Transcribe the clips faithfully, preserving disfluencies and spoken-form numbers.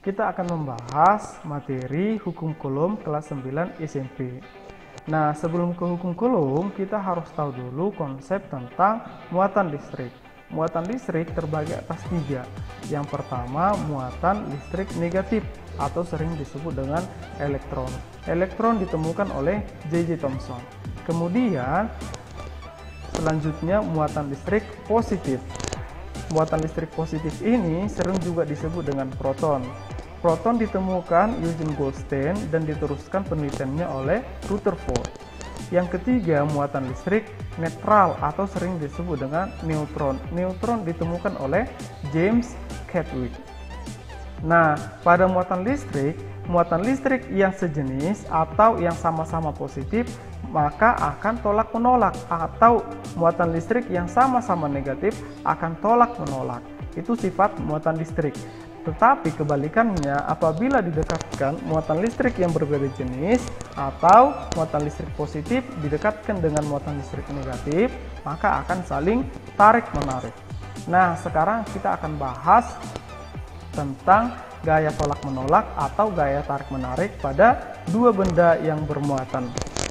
kita akan membahas materi hukum Coulomb kelas sembilan S M P. Nah, sebelum ke hukum Coulomb, kita harus tahu dulu konsep tentang muatan listrik. Muatan listrik terbagi atas tiga. Yang pertama, muatan listrik negatif atau sering disebut dengan elektron. Elektron ditemukan oleh J J Thomson. Kemudian, selanjutnya muatan listrik positif. Muatan listrik positif ini sering juga disebut dengan proton. Proton ditemukan Eugen Goldstein dan diteruskan penelitiannya oleh Rutherford. Yang ketiga, muatan listrik netral atau sering disebut dengan neutron. Neutron ditemukan oleh James Chadwick. Nah, pada muatan listrik, muatan listrik yang sejenis atau yang sama-sama positif maka akan tolak menolak, atau muatan listrik yang sama-sama negatif akan tolak menolak. Itu sifat muatan listrik. Tetapi kebalikannya, apabila didekatkan muatan listrik yang berbeda jenis atau muatan listrik positif didekatkan dengan muatan listrik negatif, maka akan saling tarik-menarik. Nah, sekarang kita akan bahas tentang gaya tolak-menolak atau gaya tarik-menarik pada dua benda yang bermuatan.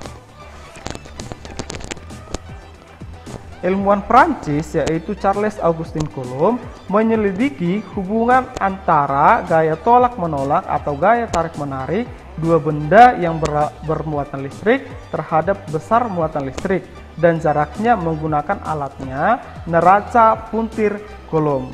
Ilmuwan Prancis yaitu Charles Augustin Coulomb menyelidiki hubungan antara gaya tolak-menolak atau gaya tarik-menarik dua benda yang ber bermuatan listrik terhadap besar muatan listrik dan jaraknya menggunakan alatnya neraca puntir Coulomb.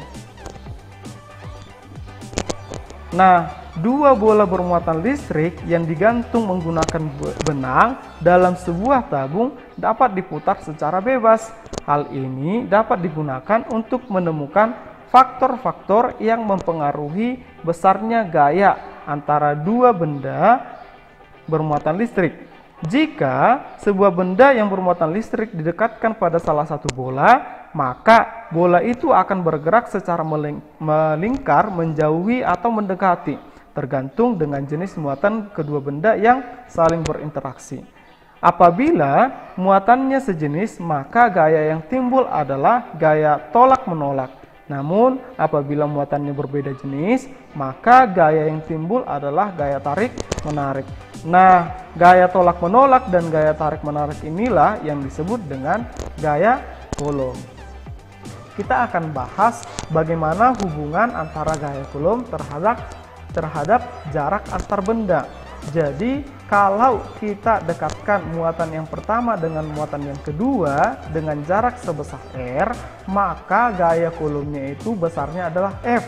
Nah, dua bola bermuatan listrik yang digantung menggunakan benang dalam sebuah tabung dapat diputar secara bebas. Hal ini dapat digunakan untuk menemukan faktor-faktor yang mempengaruhi besarnya gaya antara dua benda bermuatan listrik. Jika sebuah benda yang bermuatan listrik didekatkan pada salah satu bola, maka bola itu akan bergerak secara melingkar, menjauhi atau mendekati, tergantung dengan jenis muatan kedua benda yang saling berinteraksi. Apabila muatannya sejenis, maka gaya yang timbul adalah gaya tolak-menolak. Namun, apabila muatannya berbeda jenis, maka gaya yang timbul adalah gaya tarik-menarik. Nah, gaya tolak-menolak dan gaya tarik-menarik inilah yang disebut dengan gaya Coulomb. Kita akan bahas bagaimana hubungan antara gaya Coulomb terhadap terhadap jarak antar benda. Jadi, kalau kita dekatkan muatan yang pertama dengan muatan yang kedua dengan jarak sebesar R, maka gaya Coulomb-nya itu besarnya adalah F.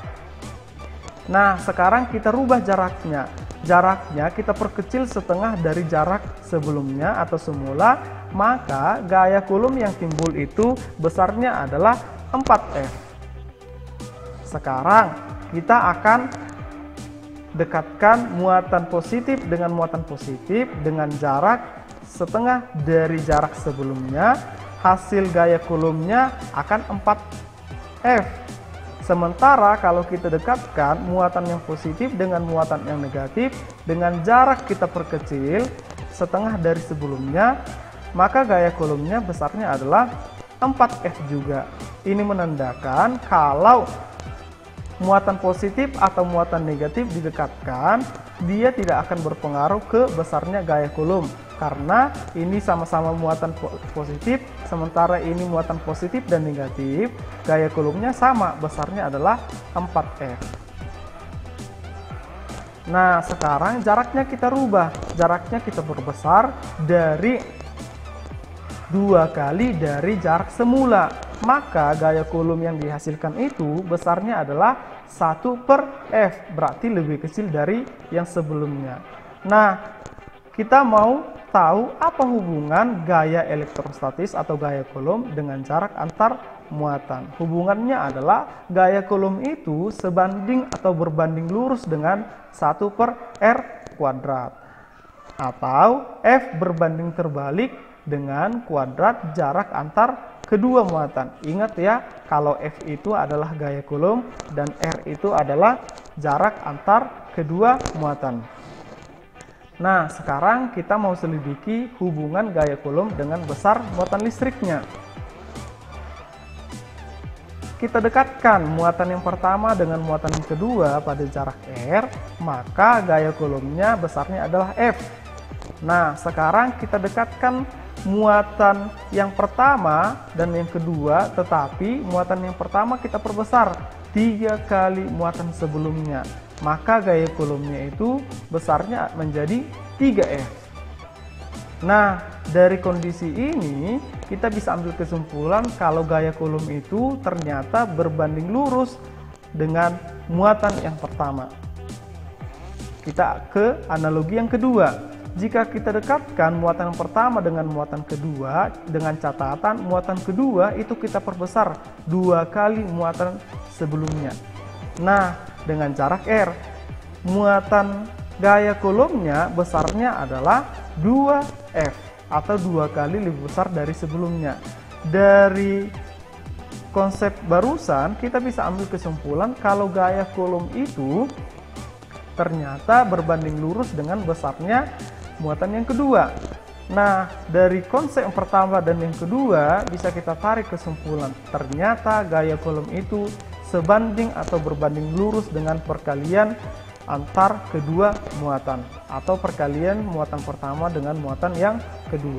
Nah, sekarang kita rubah jaraknya. Jaraknya kita perkecil setengah dari jarak sebelumnya atau semula, maka gaya Coulomb yang timbul itu besarnya adalah empat F. Sekarang kita akan dekatkan muatan positif dengan muatan positif dengan jarak setengah dari jarak sebelumnya. Hasil gaya Coulomb-nya akan empat F. Sementara kalau kita dekatkan muatan yang positif dengan muatan yang negatif dengan jarak kita perkecil setengah dari sebelumnya, maka gaya Coulomb-nya besarnya adalah empat F juga. Ini menandakan kalau muatan positif atau muatan negatif didekatkan, dia tidak akan berpengaruh ke besarnya gaya Coulomb karena ini sama-sama muatan positif, sementara ini muatan positif dan negatif, gaya Coulomb-nya sama, besarnya adalah empat F. Nah, sekarang jaraknya kita rubah, jaraknya kita perbesar dari dua kali dari jarak semula. Maka gaya Coulomb yang dihasilkan itu besarnya adalah satu per F, berarti lebih kecil dari yang sebelumnya. Nah, kita mau tahu apa hubungan gaya elektrostatis atau gaya Coulomb dengan jarak antar muatan. Hubungannya adalah gaya Coulomb itu sebanding atau berbanding lurus dengan satu per R kuadrat. Atau F berbanding terbalik dengan kuadrat jarak antar kedua muatan. Ingat ya, kalau F itu adalah gaya Coulomb dan R itu adalah jarak antar kedua muatan. Nah, sekarang kita mau selidiki hubungan gaya Coulomb dengan besar muatan listriknya. kita dekatkan muatan yang pertama dengan muatan yang kedua pada jarak R, maka gaya Coulombnya besarnya adalah F. Nah, sekarang kita dekatkan muatan yang pertama dan yang kedua, tetapi muatan yang pertama kita perbesar tiga kali muatan sebelumnya, maka gaya Coulombnya itu besarnya menjadi tiga F. Nah, dari kondisi ini kita bisa ambil kesimpulan kalau gaya Coulomb itu ternyata berbanding lurus dengan muatan yang pertama. Kita ke analogi yang kedua. Jika kita dekatkan muatan yang pertama dengan muatan kedua, dengan catatan muatan kedua itu kita perbesar dua kali muatan sebelumnya. Nah, dengan jarak R, muatan gaya Coulombnya besarnya adalah dua F atau dua kali lebih besar dari sebelumnya. Dari konsep barusan kita bisa ambil kesimpulan kalau gaya Coulomb itu ternyata berbanding lurus dengan besarnya muatan yang kedua. Nah, dari konsep yang pertama dan yang kedua bisa kita tarik kesimpulan ternyata gaya Coulomb itu sebanding atau berbanding lurus dengan perkalian antar kedua muatan atau perkalian muatan pertama dengan muatan yang kedua.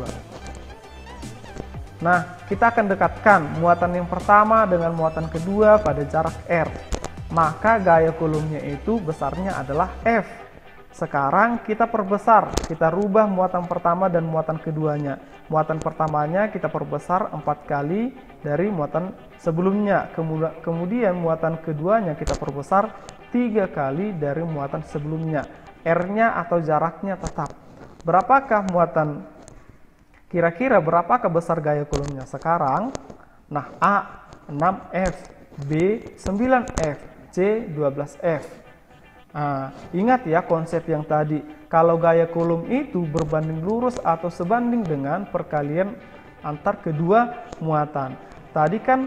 Nah, kita akan dekatkan muatan yang pertama dengan muatan kedua pada jarak R, maka gaya Coulombnya itu besarnya adalah F. Sekarang kita perbesar, kita rubah muatan pertama dan muatan keduanya. Muatan pertamanya kita perbesar empat kali dari muatan sebelumnya, kemudian muatan keduanya kita perbesar tiga kali dari muatan sebelumnya. R-nya atau jaraknya tetap. Berapakah muatan, kira-kira berapakah besar gaya Coulombnya sekarang? Nah, A enam F, B sembilan F, C dua belas F. Nah, ingat ya konsep yang tadi, kalau gaya Coulomb itu berbanding lurus atau sebanding dengan perkalian antar kedua muatan. Tadi kan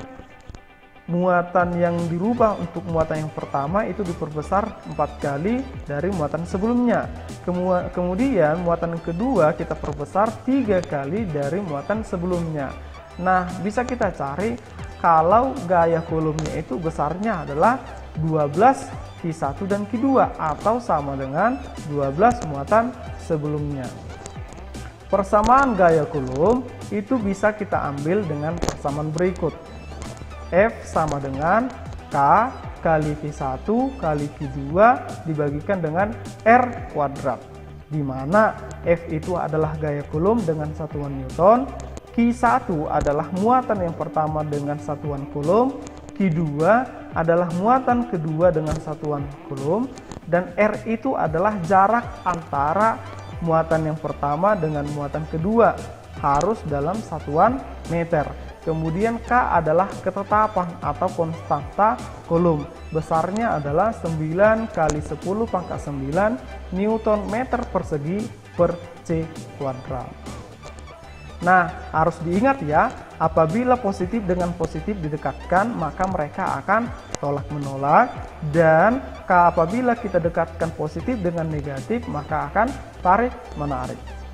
muatan yang dirubah untuk muatan yang pertama itu diperbesar empat kali dari muatan sebelumnya. Kemudian muatan yang kedua kita perbesar tiga kali dari muatan sebelumnya. Nah, bisa kita cari kalau gaya Coulombnya itu besarnya adalah dua belas Q satu dan Q dua atau sama dengan dua belas muatan sebelumnya. Persamaan gaya Coulomb itu bisa kita ambil dengan persamaan berikut. F sama dengan K kali Q satu kali Q dua dibagikan dengan R kuadrat, di mana F itu adalah gaya Coulomb dengan satuan Newton, Q satu adalah muatan yang pertama dengan satuan Coulomb, Q dua adalah muatan kedua dengan satuan Coulomb, dan R itu adalah jarak antara muatan yang pertama dengan muatan kedua, harus dalam satuan meter. Kemudian K adalah ketetapan atau konstanta Coulomb, besarnya adalah sembilan kali sepuluh pangkat sembilan Newton meter persegi per C kuadrat. Nah, harus diingat ya, apabila positif dengan positif didekatkan, maka mereka akan tolak menolak, dan apabila kita dekatkan positif dengan negatif, maka akan tarik menarik.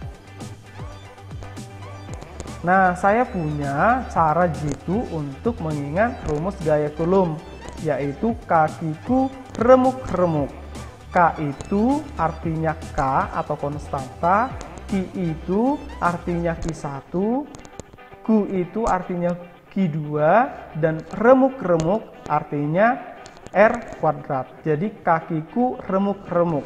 Nah, saya punya cara jitu untuk mengingat rumus gaya Coulomb, yaitu kakiku remuk-remuk. K itu artinya K atau konstanta, Q itu artinya Q satu, Q itu artinya Q dua, dan remuk-remuk artinya R kuadrat. Jadi kakiku remuk-remuk.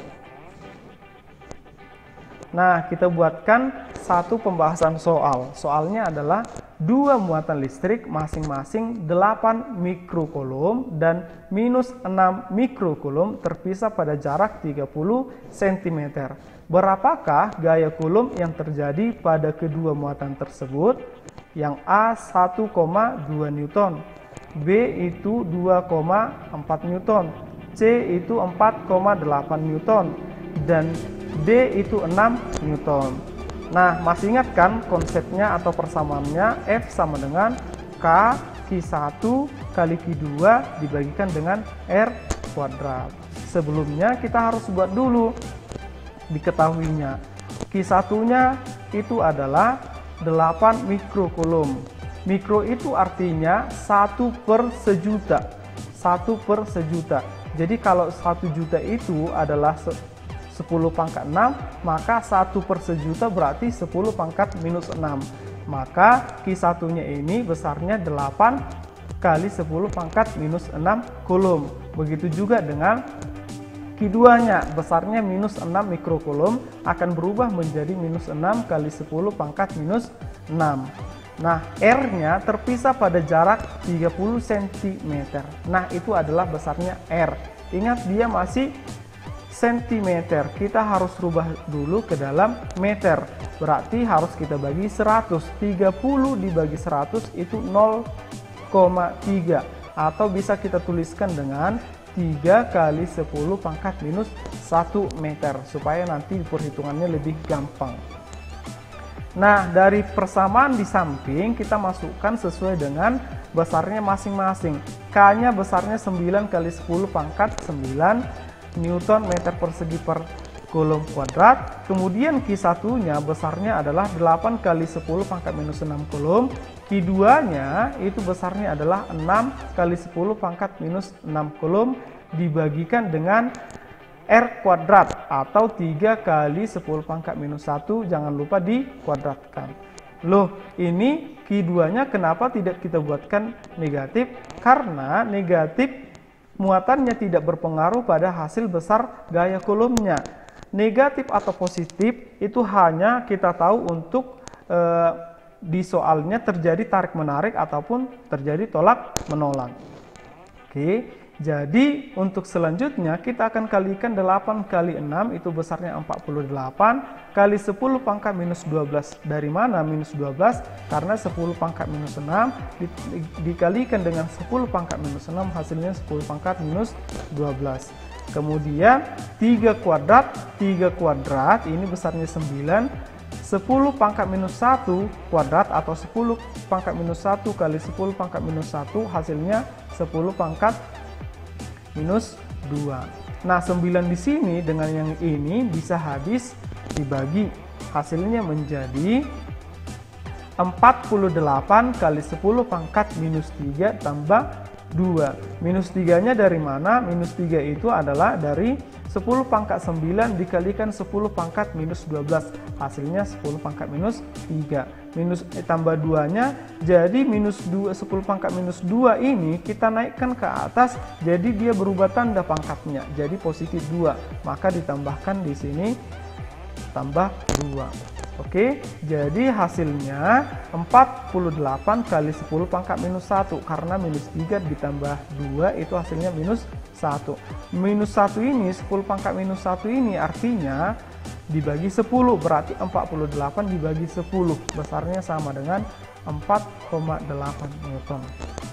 Nah, kita buatkan satu pembahasan soal. Soalnya adalah dua muatan listrik masing-masing delapan mikrocoulomb dan minus enam mikrocoulomb terpisah pada jarak tiga puluh sentimeter. Berapakah gaya Coulomb yang terjadi pada kedua muatan tersebut? Yang A satu koma dua Newton, B itu dua koma empat Newton, C itu empat koma delapan Newton, dan D itu enam Newton. Nah, masih ingat kan konsepnya atau persamaannya? F sama dengan K Q satu kali Q dua dibagikan dengan R kuadrat. Sebelumnya kita harus buat dulu diketahuinya. Q satu nya itu adalah delapan mikrocoulomb. Mikro itu artinya satu per sejuta. satu per sejuta. Jadi kalau satu juta itu adalah sepuluh pangkat enam, maka satu per sejuta berarti sepuluh pangkat minus enam. Maka Q satu-nya ini besarnya delapan kali sepuluh pangkat minus enam Coulomb. Begitu juga dengan Q dua-nya, besarnya minus enam mikrocoulomb, akan berubah menjadi minus enam kali sepuluh pangkat minus enam. Nah, R-nya terpisah pada jarak tiga puluh sentimeter. Nah, itu adalah besarnya R. Ingat, dia masih sentimeter. Kita harus rubah dulu ke dalam meter. Berarti harus kita bagi seratus. tiga puluh dibagi seratus itu nol koma tiga. Atau bisa kita tuliskan dengan tiga kali sepuluh pangkat minus satu meter. Supaya nanti perhitungannya lebih gampang. Nah, dari persamaan di samping kita masukkan sesuai dengan besarnya masing-masing. K-nya besarnya sembilan kali sepuluh pangkat sembilan Newton meter persegi per Coulomb kuadrat. Kemudian Q satu-nya besarnya adalah delapan kali sepuluh pangkat minus enam Coulomb. Q dua-nya itu besarnya adalah enam kali sepuluh pangkat minus enam Coulomb dibagikan dengan R kuadrat atau tiga kali sepuluh pangkat minus satu, jangan lupa dikuadratkan. Loh, ini Q dua-nya kenapa tidak kita buatkan negatif? Karena negatif muatannya tidak berpengaruh pada hasil besar gaya Coulombnya. Negatif atau positif itu hanya kita tahu untuk eh, di soalnya terjadi tarik menarik ataupun terjadi tolak menolak. Oke. Jadi untuk selanjutnya kita akan kalikan delapan kali enam, itu besarnya empat puluh delapan kali sepuluh pangkat minus dua belas. Dari mana minus dua belas? Karena sepuluh pangkat minus enam di, di, dikalikan dengan sepuluh pangkat minus enam, hasilnya sepuluh pangkat minus dua belas. Kemudian tiga kuadrat, tiga kuadrat ini besarnya sembilan. sepuluh pangkat minus satu kuadrat atau sepuluh pangkat minus satu kali sepuluh pangkat minus satu, hasilnya sepuluh pangkat minus dua. Nah, sembilan di sini dengan yang ini bisa habis dibagi. Hasilnya menjadi empat puluh delapan kali sepuluh pangkat minus tiga tambah dua. Minus tiga-nya dari mana? Minus tiga itu adalah dari sepuluh pangkat sembilan dikalikan sepuluh pangkat minus dua belas. Hasilnya sepuluh pangkat minus tiga. Minus eh, tambah dua-nya, jadi minus dua, sepuluh pangkat minus dua ini kita naikkan ke atas, jadi dia berubah tanda pangkatnya, jadi positif dua. Maka ditambahkan di sini tambah dua. Oke, jadi hasilnya empat puluh delapan kali sepuluh pangkat minus satu, karena minus tiga ditambah dua itu hasilnya minus satu. Minus satu ini, sepuluh pangkat minus satu ini artinya dibagi sepuluh, berarti empat puluh delapan dibagi sepuluh, besarnya sama dengan empat koma delapan Newton.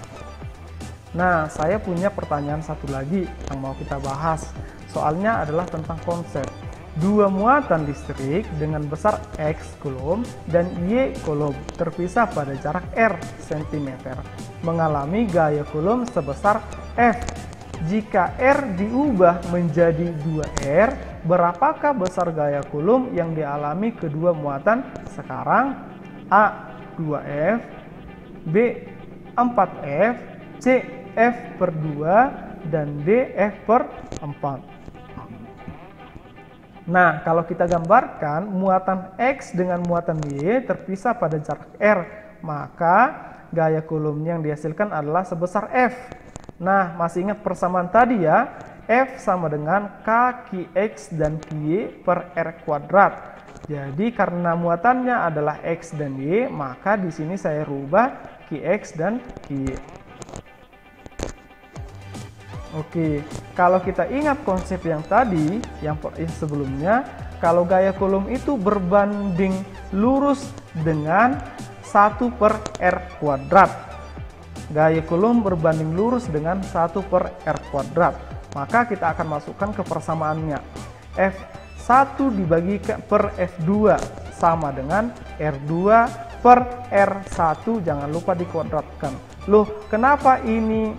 Nah, saya punya pertanyaan satu lagi yang mau kita bahas. Soalnya adalah tentang konsep. Dua muatan listrik dengan besar X Coulomb dan Y Coulomb terpisah pada jarak R cm mengalami gaya Coulomb sebesar F. Jika R diubah menjadi dua R, berapakah besar gaya Coulomb yang dialami kedua muatan sekarang? A. dua F, B. empat F, C. F per dua, dan D. F per empat. Nah, kalau kita gambarkan muatan X dengan muatan Y terpisah pada jarak R, maka gaya Coulomb yang dihasilkan adalah sebesar F. Nah, masih ingat persamaan tadi ya? F sama dengan K Q X dan Q Y per R kuadrat. Jadi karena muatannya adalah X dan Y, maka di sini saya rubah Q X dan Q Y. Oke, kalau kita ingat konsep yang tadi, yang sebelumnya, kalau gaya Coulomb itu berbanding lurus dengan satu per R kuadrat. Gaya Coulomb berbanding lurus dengan satu per R kuadrat. Maka kita akan masukkan ke persamaannya. F satu dibagi per F dua sama dengan R dua per R satu, jangan lupa dikuadratkan. Loh, kenapa ini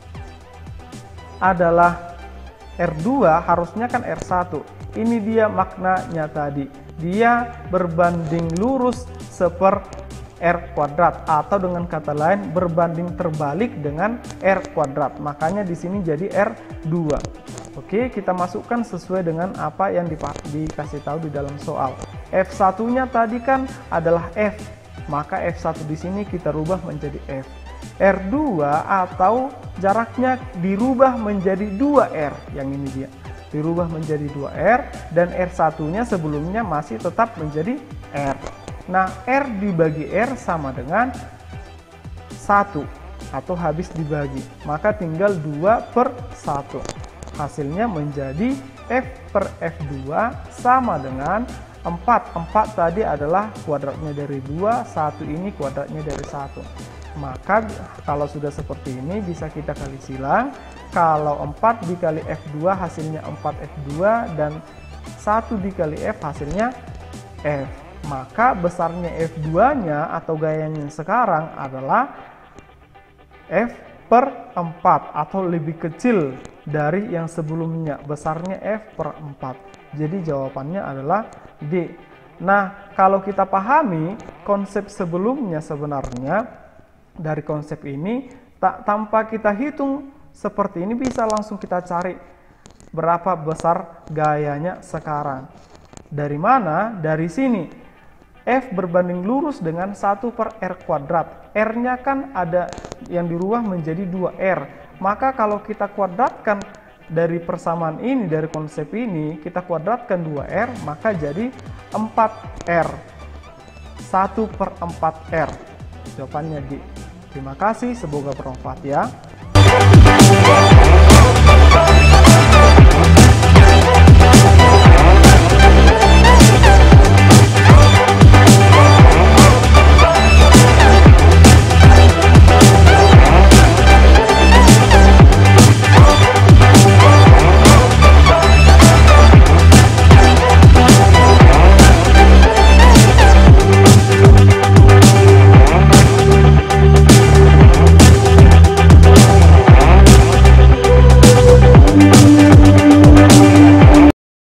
adalah R dua, harusnya kan R satu. Ini dia maknanya tadi. Dia berbanding lurus seper R kuadrat, atau dengan kata lain berbanding terbalik dengan R kuadrat. Makanya di sini jadi R dua. Oke, kita masukkan sesuai dengan apa yang di, dikasih tahu di dalam soal. F satu-nya tadi kan adalah F, maka F satu di sini kita rubah menjadi F. R dua atau jaraknya dirubah menjadi dua R, yang ini dia. Dirubah menjadi dua R, dan R satu-nya sebelumnya masih tetap menjadi R. Nah, R dibagi R sama dengan satu atau habis dibagi. Maka tinggal dua per satu. Hasilnya menjadi F per F dua sama dengan empat. empat tadi adalah kuadratnya dari dua, satu ini kuadratnya dari satu. Maka kalau sudah seperti ini bisa kita kali silang. Kalau empat dikali F dua hasilnya empat F dua, dan satu dikali F hasilnya F. Maka besarnya F dua-nya atau gayanya sekarang adalah F per empat atau lebih kecil dari yang sebelumnya, besarnya F per empat. Jadi jawabannya adalah D. Nah, kalau kita pahami konsep sebelumnya, sebenarnya dari konsep ini tak tanpa kita hitung seperti ini bisa langsung kita cari berapa besar gayanya sekarang. Dari mana? Dari sini. F berbanding lurus dengan satu per R kuadrat. R-nya kan ada yang dirubah menjadi dua R. Maka kalau kita kuadratkan dari persamaan ini, dari konsep ini, kita kuadratkan dua R, maka jadi empat R. satu per empat R. Jawabannya D. Terima kasih, semoga bermanfaat ya.